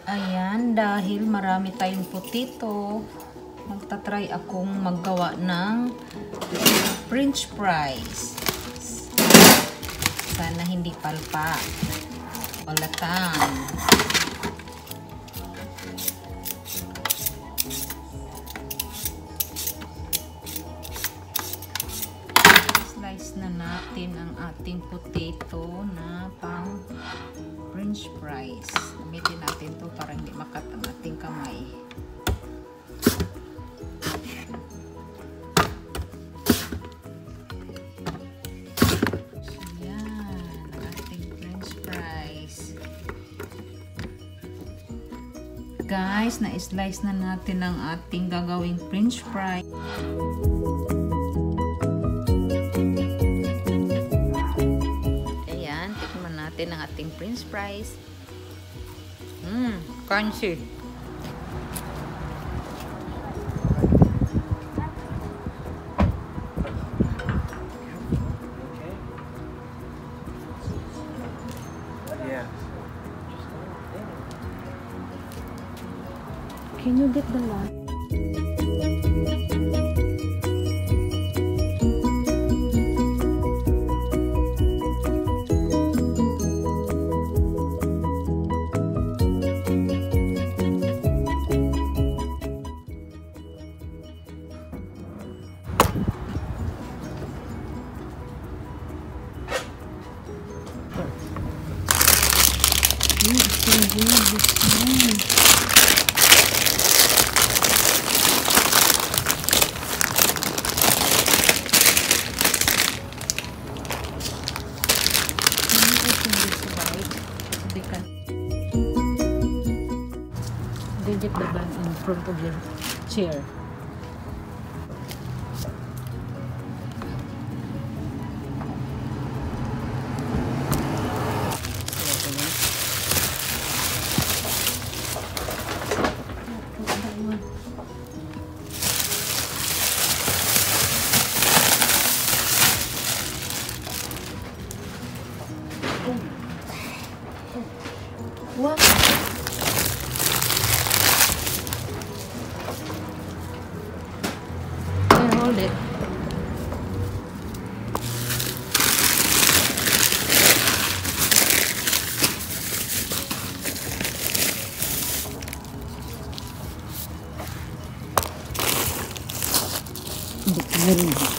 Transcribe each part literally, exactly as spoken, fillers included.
Ayan, dahil marami tayong potato, magta-try akong maggawa ng French fries. Sana hindi palpa. Balatan. Slice na natin ang ating potato na pang French fries. Gamitin natin to para hindi makat ang ating kamay. Yan, ang ating French fries. Guys, na-slice na natin ang ating gagawing French fries. Ayan, tikman natin ang ating French fries. Mmm, crunchy. Yeah. Can you get the one? Get the bag in front of your chair. What? Hold it. Hindi ko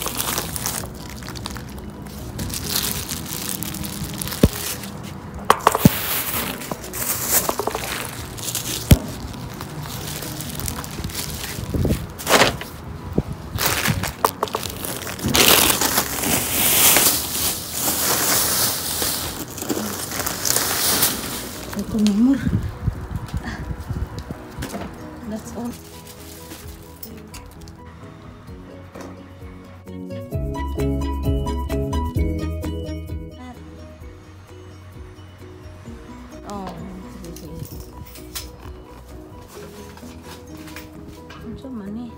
ito number. That's all. Oh, sige, sige. Ano siya man eh?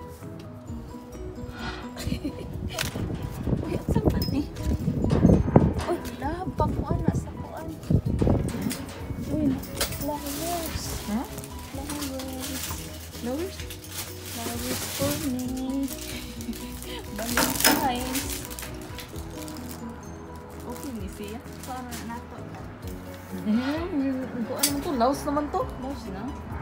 Uy, ang saman eh. Uy, labang ko na sa kuan. Uy, flowers. Ha? Huh? Flowers. Flowers? Flowers for me. Valentine's. Okay, ni siya. Para nato. Hmm, ano naman to? Laos naman to. Laos na?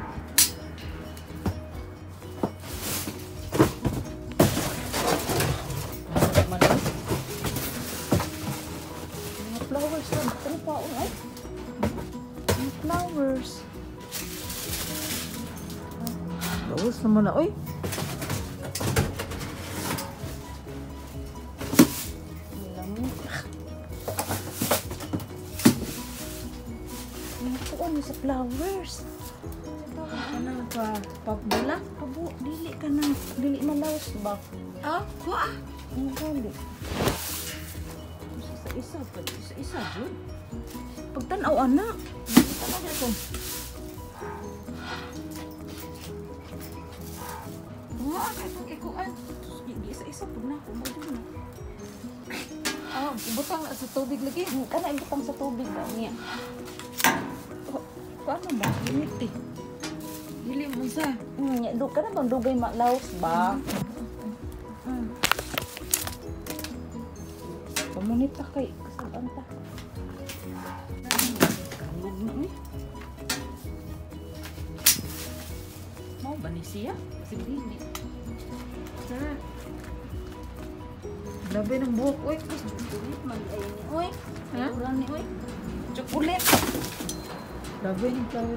Mga flowers na. Ano pa? Ay? Flowers. Flowers naman na. Uy! Nakuha mo sa flowers. Ano pa? Pabula? Pabu, dili ka na. Dili na laos ba? Ah? Kuha? Ano dali? Isa-isa pa. Isa-isa dyan. Pagtanaw, anak. Tanaw dito. Kuha, ikuan. Isa-isa po na. Kumado na. Ah, butang sa tubig lagi. Kana, butang sa tubig ba niya? Paano ba? Init eh. Dili mo sa. Hmm, do ka na bang dugay maklaws ba? Hmm. Pamunita kay kasabaan ta. Kalog na eh. Mau ba ni siya? Kasi dili. Sir. Labi ng buhok. Uy, Chocolate man ay ni oy. Ha? Kurang ni oy. chocolate. Labi ng flower.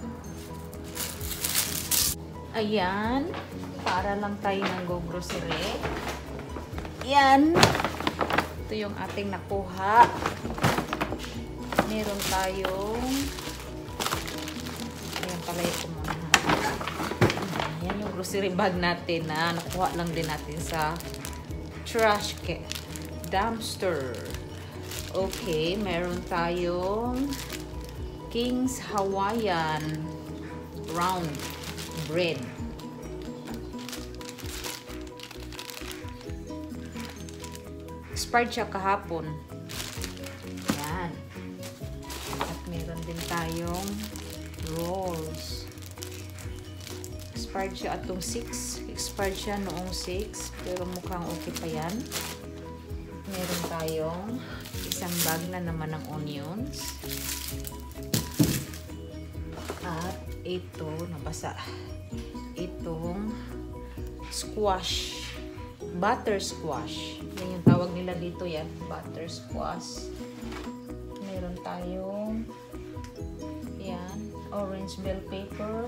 Ayan. Para lang tayo ng go grocery. Yan. Ito yung ating nakuha. Meron tayong ayan pala yung kumuna. Ayan yung grocery bag natin na nakuha lang din natin sa trash can. Dumpster. Okay, meron tayong King's Hawaiian round bread. Expired siya kahapon. Yan. At meron din tayong rolls. Expired siya atong six. Expired siya noong six. Pero mukhang okay pa yan. Meron tayong isang bag na naman ng onions. At ito, nabasa. Itong squash. Butter squash. Yan yung tawag nila dito yan. Butter squash. Meron tayong yan, orange bell pepper.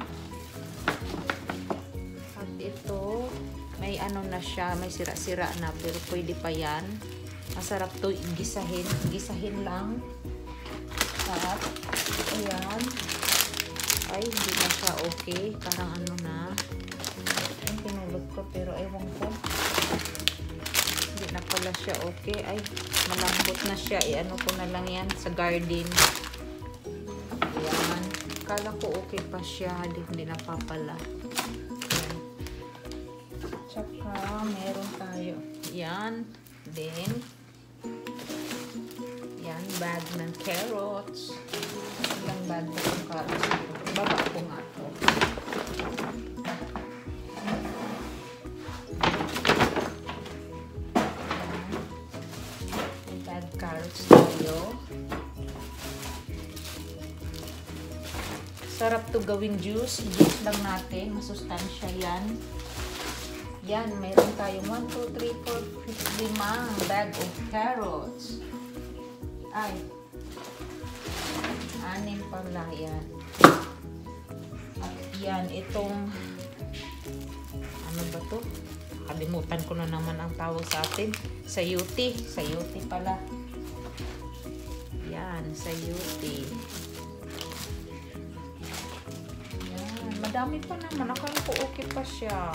At ito, may ano na siya, may sira-sira na pero pwede pa yan. Masarap to gisahin. Gisahin lang. At ayan. Ay, hindi na siya okay. Parang ano na. Ay, pinulot ko pero ewan ko. Hindi na pala siya okay. Ay, malambot na siya. I-ano ko na lang yan sa garden. Ayan. Kala ko okay pa siya. Hindi, hindi na pa pala. Ayan. Tsaka, meron tayo. Ayan. Then, yan, bag ng carrots. Ilang bag na ng carrots. Baba ko nga ito. Bag carrots tayo. Sarap to gawing juice. Juice lang natin. Masustansya yan. Yan, mayroon tayong one, two, three, four, limang bag of carrots. Ay, anim pala yan. At yan, itong ano ba to? Kalimutan ko na naman ang tawag sa atin. Sayuti. Sayuti pala. Yan, sayuti. Yan, madami pa naman. Akala ko okay pa siya.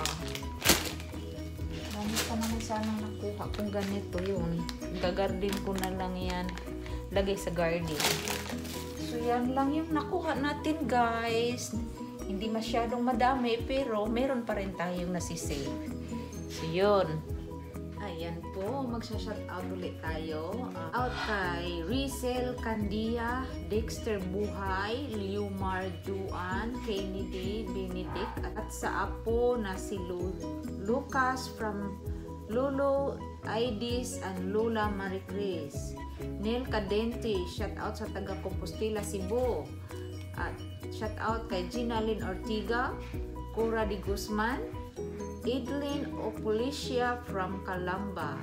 Dami pa naman sanang nakuha kung ganito yun. Gagarden ko na lang yan. Lagay sa garden. So, yan lang yung nakuha natin, guys. Hindi masyadong madami, pero meron pa rin tayong nasisave. So, yun. Ayan po. Magsha-shout out ulit tayo. Uh, out kay Rizel Candia, Dexter Buhay, Liumar Duan, Kennedy Benedict, at sa apo na si Lu Lucas from Lolo Aidis and Lola Maricris. Neil Cadente, shout out sa taga Compostela, Cebu. At shout out kay Ginalyn Ortiga, Cora de Guzman, Idlin Opolicia from Calamba,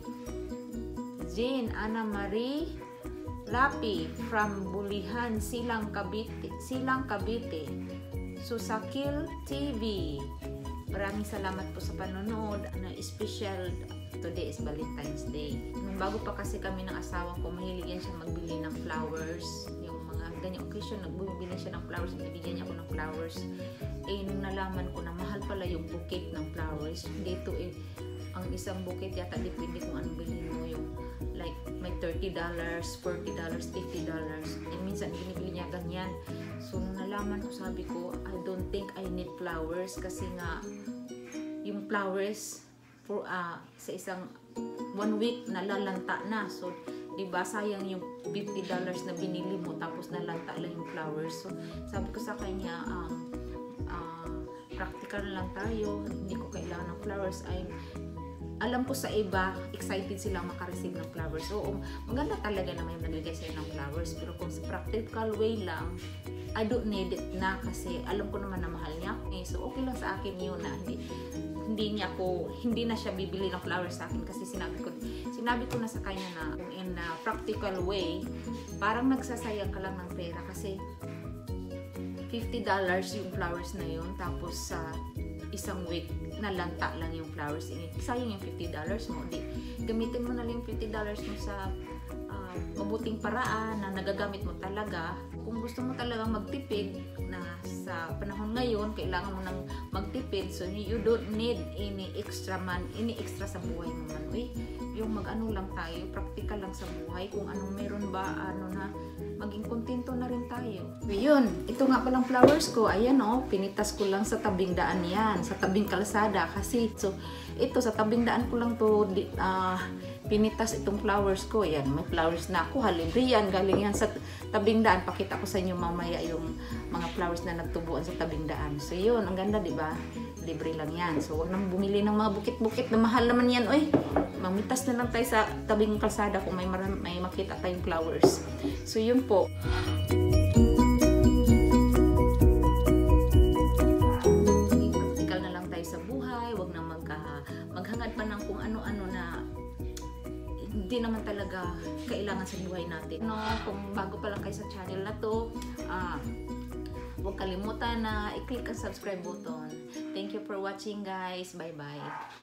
Jane Ana Marie Lapi from Bulihan, Silang Cavite, Silang Cavite, Susakil T V. Maraming salamat po sa panonood. Ano, special today is Valentine's Day. Nung bago pa kasi kami ng asawa ko, mahilig yan siya magbili ng flowers. Yung mga ganyang occasion, nagbibili siya ng flowers, binibigyan niya ako ng flowers. Eh, nung nalaman ko na mahal pala yung bouquet ng flowers, dito eh, ang isang bouquet yata, depende kung anong bilhin mo, yung like, may thirty dollars, forty dollars, fifty dollars. Eh, minsan, binibili niya ganyan. So, nung nalaman ko, sabi ko, I don't think I need flowers kasi nga, yung flowers, for uh, sa isang one week, nalalanta na. So, diba, sayang yung fifty dollars na binili mo tapos nalanta lang yung flowers. So, sabi ko sa kanya, um, uh, practical lang tayo, hindi ko kailangan ng flowers. Ay, alam ko sa iba, excited silang makareceive ng flowers. Oo, maganda talaga na may nagbigay sa'yo ng flowers. Pero kung sa practical way lang, I don't need it na kasi alam ko naman na mahal niya. Eh, so, okay lang sa akin yun na hindi, hindi niya ko, hindi na siya bibili ng flowers sa akin kasi sinabi ko, sinabi ko na sa kanya na in a practical way, parang nagsasayang ka lang ng pera kasi fifty dollars yung flowers na yun. Tapos sa uh, isang week, nalanta lang yung flowers. Sayang yung fifty dollars mo. Di, gamitin mo na lang yung fifty dollars mo sa uh, mabuting paraan na nagagamit mo talaga. Kung gusto mo talagang magtipid na sa panahon ngayon, kailangan mo nang magtipid. So, you don't need any extra man, any extra sa buhay mo man. Uy, yung mag-ano lang tayo, practical lang sa buhay. Kung anong meron ba, ano na, maging kontento na rin tayo. So, yun, ito nga palang flowers ko. Ayan o, oh, pinitas ko lang sa tabing daan yan, sa tabing kalsada. Kasi, so, ito, sa tabing daan ko lang to, di, uh, pinitas itong flowers ko. Yan, may flowers na ako. Halibre yan, galing yan sa tabing daan. Pakita ko sa inyo mamaya yung mga flowers na nagtubuan sa tabing daan. So, yun, ang ganda, di ba? Libre lang yan. So, huwag nang bumili ng mga bukit-bukit na mahal naman yan. Oy, mamitas na lang tayo sa tabing kalsada kung may, may makita tayong flowers. So, yun po. Practical na lang tayo sa buhay. Huwag na mag, uh, maghangad pa ng kung ano-ano na hindi naman talaga kailangan sa buhay natin. No, kung bago pa lang kayo sa channel na to, ah, uh, huwag kalimutan na i-click ang subscribe button. Thank you for watching, guys. Bye-bye.